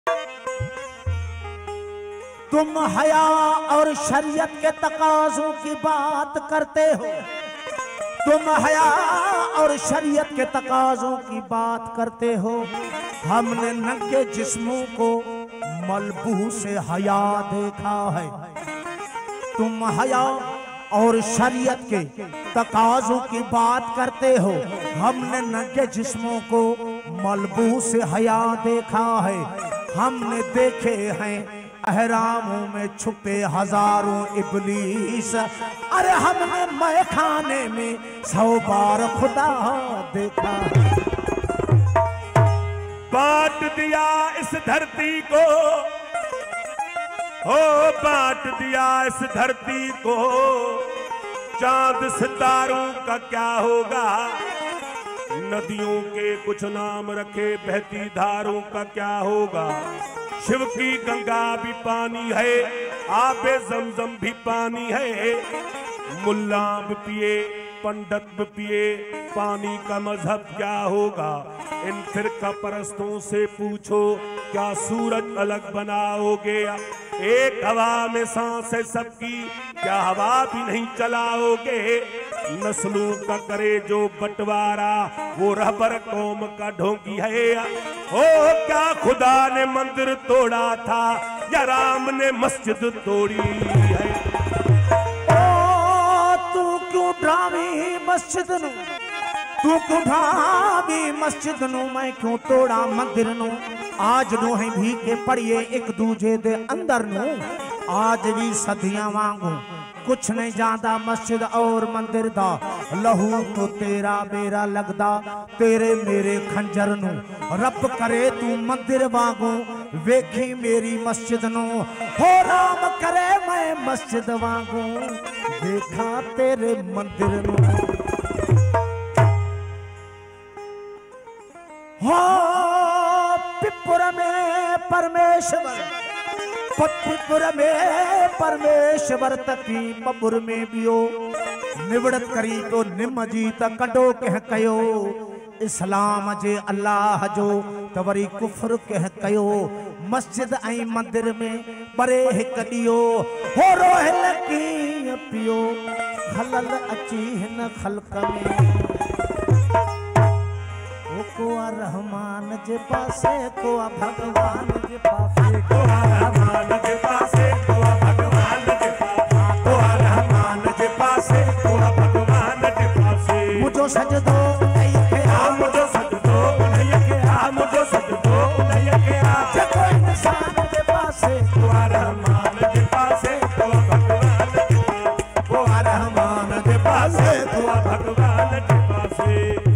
तुम हया और शरीयत के तकाज़ों की बात करते हो, तुम हया और शरीयत के तकाज़ों की बात करते हो। हमने नंगे जिस्मों को मलबू से हया देखा है। तुम हया और शरीयत के तकाज़ों की बात करते हो, हमने नंगे जिस्मों को मलबू से हया देखा है। हमने देखे हैं अहरामों में छुपे हजारों इब्लीस, अरे हमने मैखाने में 100 बार खुदा देखा। बांट दिया इस धरती को, हो बांट दिया इस धरती को, चांद सितारों का क्या होगा। नदियों के कुछ नाम रखे, बहती धारों का क्या होगा। शिव की गंगा भी पानी है, आबे ज़मज़म भी पानी है। मुल्ला भी पिए, पंडित भी पिए, पानी का मजहब क्या होगा। इन फिरका परस्तों से पूछो, क्या सूरज अलग बनाओगे। एक हवा में सांस है सबकी, क्या हवा भी नहीं चलाओगे। नस्लों का करे जो बंटवारा, वो रहबर कौम का ढोंगी है। ओ क्या खुदा ने मंदिर तोड़ा था, या राम ने मस्जिद तोड़ी है। ओ तू क्यों ढावी मस्जिद नू, तू क्यों ढावी मस्जिद नू, मैं क्यों तोड़ा मंदिर नू। आज नू है भी के पड़िए एक दूजे दे अंदर नू, आज भी सदियां वांगू कुछ नहीं जादा मस्जिद और मंदिर दा। लहू तो तेरा मेरा लगदा, तेरे मेरे खंजर नू। रब करे तू मंदिर वांगू वेखी मेरी मस्जिद नू, हो राम करे मैं मस्जिद वांगू देखा तेरे मंदिर नू। हो पिपुर में परमेश्वर, पिपुर में परमेश्वर तकी बबुर में बियो। निवड़त करी तो निम जीत कटो कह कयो, इस्लाम जे अल्लाह जो तवरी कुफर कह कयो। मस्जिद आई मंदिर में परे हिक ॾियो, हो रोहिल की पियो। खलल अची हिन खल्क में, को रहमान जे पासे, को भगवान जे पासे, को रहमान जे पासे, को भगवान जे पासे, को रहमान जे पासे, को भगवान जे पासे। मुझो सजदो नहीं के आ, मुझो सजदो नहीं के आ, मुझो सजदो नहीं के आ। जको इंसान जे पासे, को रहमान जे पासे, को भगवान जे पासे, को रहमान जे पासे, को भगवान जे पासे।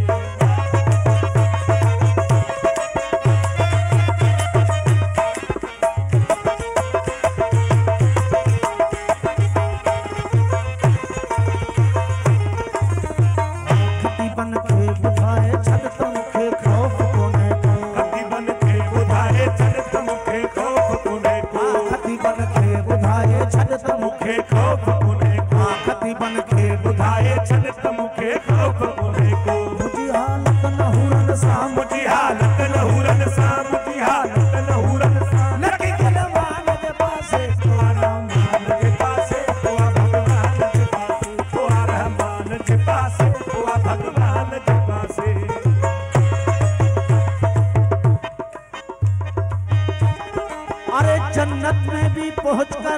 अरे जन्नत में भी पहुंचकर,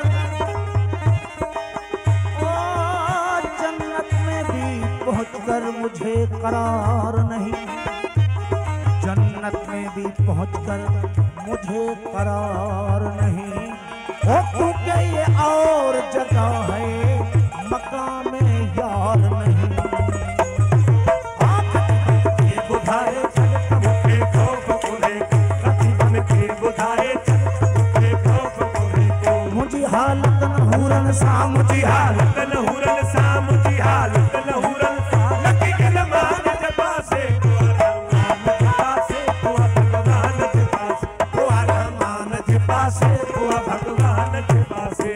ओ जन्नत में भी पहुंचकर मुझे करार नहीं। जन्नत में भी पहुंचकर मुझे करार नहीं। ओ क्योंकि ये और जगह है, मकाम में यार नहीं। बुधाए मुझे खौफ उन्हें, कथी बन के बुधाए मुझी हालत नहूरन सा, मुझी हालत नहूरन सा, मुझी हालत नहूरन सा। लकी के नमान के पासे, को भगवान के पासे, को रहमान के पासे, को भगवान के पासे।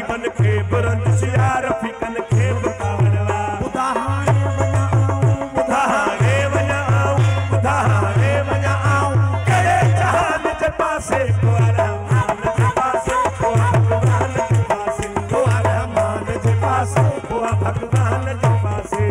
बन के बुरंद सियार फिकन के बुकावनवा बुधाहारे वञा आऊं बुधाहारे वञा आऊं बुधाहारे वञा आऊं कहिड़े जहान जे पासे को रहमान जे पासे को भगवान जे पासे को रहमान जे पासे को भगवान जे पासे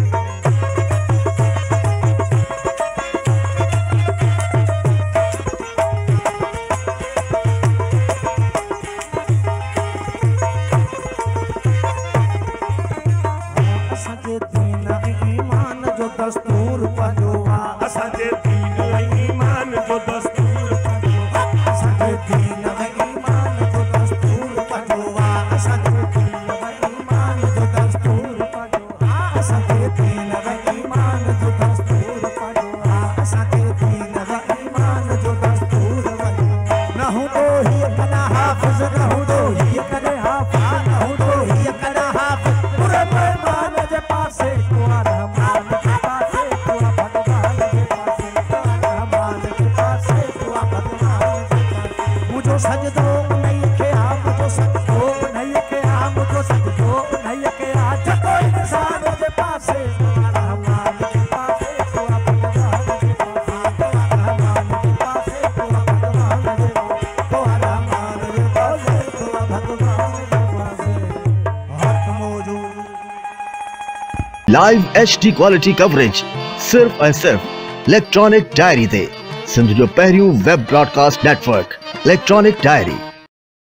असांजे दीन ऐं ईमान जो दस्तूर पंहिंजो आहे असांजे दीन ऐं ईमान जो दस्तूर असांजे दीन ऐं ईमान जो दस्तूर पंहिंजो आहे असांजे दीन ऐं ईमान जो दस्तूर पंहिंजो आहे असांजे दीन ऐं ईमान जो दस्तूर पंहिंजो आहे असांजे दीन ऐं ईमान जो दस्तूर पंहिंजो न हूंदो हीअ कॾहिं हाफ़िज़ न हूंदो हीअ कॾहिं हाफ़िज़ न हूंदो हीअ कॾहिं हाफ़िज़ पूरे पैमान जे पासे को रहमान जे पासे को भगवान जे पासे को रहमान जे पासे को भगवान जे पासे मुझो सजदो उन्हीं खे आ मुझो सजदो उन्हीं खे आ मुझो सजदो उन्हीं खे आ जेको इंसान जे पासे को रहमान जे पासे को भगवान जे पासे को रहमान जे पासे को भगवान जे को रहमान जे पासे को भगवान जे पासे हक मौजूद लाइव HD क्वालिटी कवरेज सिर्फ ऐं सिर्फ इलेक्ट्रॉनिक डायरी ते सिंध जो पहिरियों web broadcast network electronic diary.